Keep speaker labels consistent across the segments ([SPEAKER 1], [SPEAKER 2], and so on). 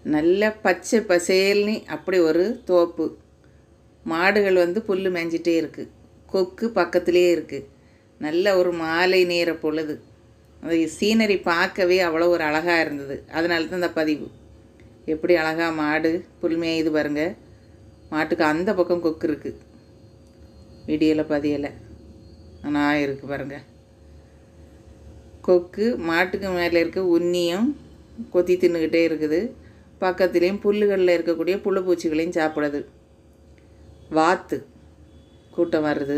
[SPEAKER 1] நல்ல பச்சை பசேல்னு அப்படி ஒரு தோப்பு. மாடுகள் புல் மேய்ஞ்சிட்டே இருக்குது. கொக்கு பக்கத்துலேயே இருக்குது. நல்ல ஒரு மாலை நேர பொழுது. அந்த சீனரி பார்க்கவே அவ்வளோ ஒரு அழகாக இருந்தது. அதனால தான் இந்த பதிவு. எப்படி அழகாக மாடு புல் மேயுது பாருங்கள். மாட்டுக்கு அந்த பக்கம் கொக்கு இருக்குது. வீடியோவில் பதியலை ஆனால் இருக்குது பாருங்கள். கொக்கு மாட்டுக்கு மேலே இருக்க உன்னியும் கொத்தி தின்னுக்கிட்டே இருக்குது. பக்கத்துலேயும் புல்லுகளில் இருக்கக்கூடிய புழுப்பூச்சிகளையும் சாப்பிடுது. வாத்து கூட்டம் வருது.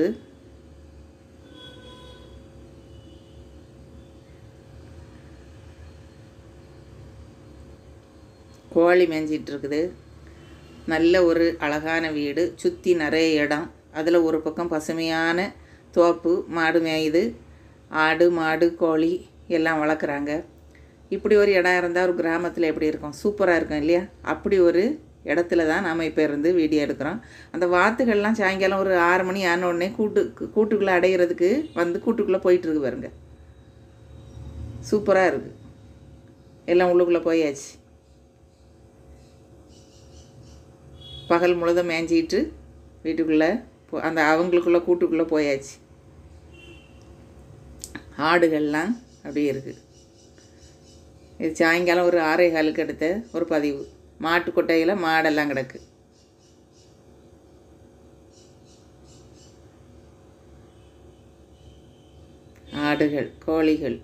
[SPEAKER 1] கோழி மேய்ஞ்சிட்டு இருக்குது. நல்ல ஒரு அழகான வீடு. சுற்றி நிறைய இடம். அதில் ஒரு பக்கம் பசுமையான தோப்பு. மாடு மேயுது. ஆடு மாடு கோழி எல்லாம் வளர்க்குறாங்க. இப்படி ஒரு இடம் இருந்தால் ஒரு கிராமத்தில் எப்படி இருக்கும்? சூப்பராக இருக்கும் இல்லையா? அப்படி ஒரு இடத்துல தான் நாம் இப்போ இருந்து வீடியோ எடுக்கிறோம். அந்த வாத்துகள்லாம் சாயங்காலம் ஒரு 6 மணி ஆன உடனே கூட்டுக்குள்ளே அடையிறதுக்கு கூட்டுக்குள்ளே போயிட்டுருக்கு பாருங்க. சூப்பராக இருக்குது. எல்லாம் உள்ளுக்குள்ளே போயாச்சு. பகல் முழுதும் மேய்ஞ்சிட்டு வீட்டுக்குள்ளே அந்த அவங்களுக்குள்ளே கூட்டுக்குள்ளே போயாச்சு. ஆடுகள்லாம் அப்படியே இருக்குது. இது சாயங்காலம் ஒரு 6:15 எடுத்த ஒரு பதிவு. மாட்டு கொட்டையில் மாடெல்லாம் கிடக்கு. ஆடுகள் கோழிகள்.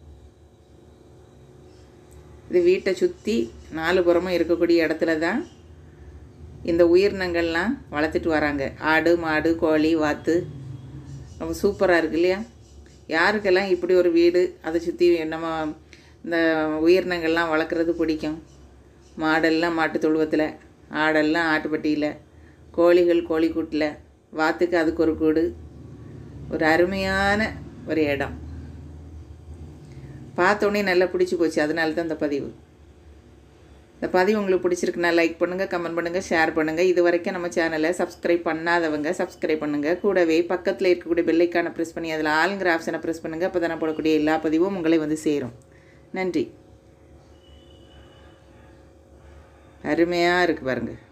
[SPEAKER 1] இது வீட்டை சுற்றி 4 புறமும் இருக்கக்கூடிய இடத்துல தான் இந்த உயிரினங்கள்லாம் வளர்த்துட்டு வராங்க. ஆடு மாடு கோழி வாத்து. ரொம்ப சூப்பராக இருக்குது இல்லையா? யாருக்கெல்லாம் இப்படி ஒரு வீடு அதை சுற்றி நம்ம இந்த உயிரினங்கள்லாம் வளர்க்குறது பிடிக்கும்? மாடெல்லாம் மாட்டு தொழுவத்தில், ஆடெல்லாம் ஆட்டுப்பட்டியில், கோழிகள் கோழிக்கூட்டில், வாத்துக்கு அதுக்கு ஒரு கூடு. ஒரு அருமையான ஒரு இடம். பார்த்தோன்னே நல்லா பிடிச்சி போச்சு. அதனால தான் இந்த பதிவு. இந்த பதிவு உங்களுக்கு பிடிச்சிருக்குன்னா லைக் பண்ணுங்கள், கமெண்ட் பண்ணுங்கள், ஷேர் பண்ணுங்கள். இது வரைக்கும் நம்ம சேனலை சப்ஸ்கிரைப் பண்ணாதவங்க சப்ஸ்கிரைப் பண்ணுங்கள். கூடவே பக்கத்தில் இருக்கக்கூடிய பெல்லைக்கான ப்ரெஸ் பண்ணி அதில் ஆளுங்கிற ஆப்ஷனை ப்ரெஸ் பண்ணுங்கள். அப்போ தான் போடக்கூடிய எல்லா பதிவும் உங்களை சேரும். நன்றி. அருமையாக இருக்குது பாருங்கள்.